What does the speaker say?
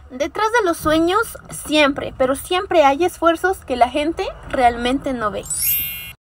Detrás de los sueños siempre, pero siempre hay esfuerzos que la gente realmente no ve.